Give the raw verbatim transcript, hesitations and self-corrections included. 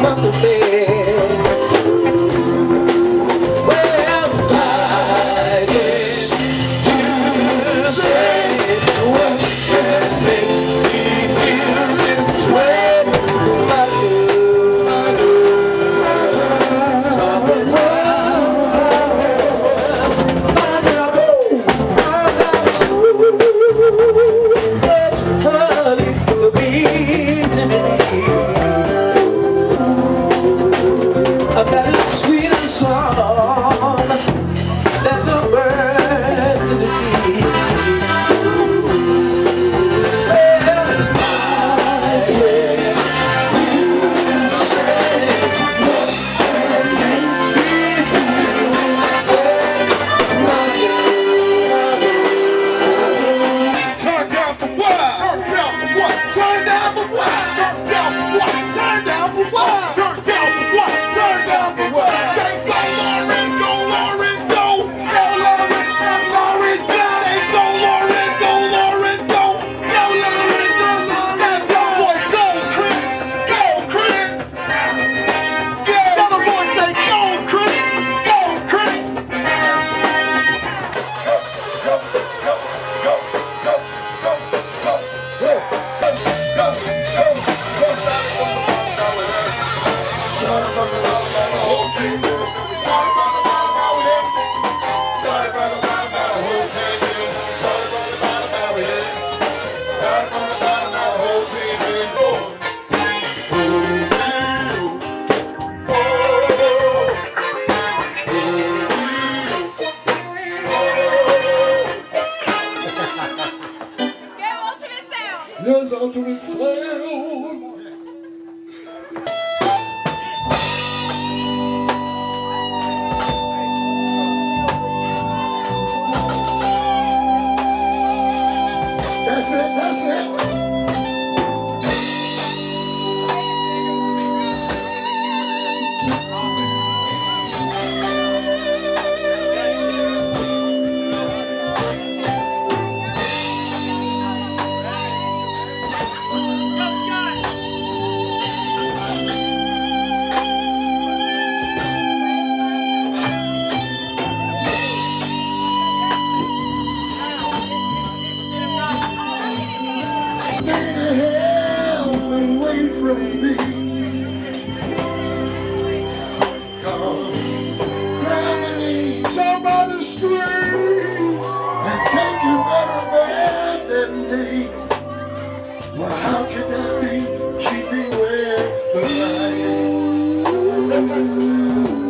from the bed. Well, I guess to say what can make me feel this way. My love, my love, talking about my love, my love, honey, the bees in me. I've got a sweet song that the birds in the trees. Well, I hear you say what can make me feel. Turn down for what? Turn down for what? Turn down for what? Turn down for what? Turn down for what? Turn down for what? Turn down for what? Say go Lauren, go Lauren, go. Go Lauren, go Lauren, go. Say go Lauren, go Lauren, go. Go Lauren, go Lauren. That's our boy, go Chris, go Chris. Yeah. Tell the boy, say go Chris, go Chris. Go, go, go, go, go, go, go. Go, go, go, Started from the bottom, now the whole team is. Started from the bottom, now we're here. Started from the bottom, now the whole team is. Started from the bottom, now we're here. Started from the bottom, now the whole team is. Oh, yes, ultimate sound. That's it, that's it. Stay to hell and wait from me. Come, gravity, somebody scream. Has taken better bad than me. Well, how can that be? Keep me where the light.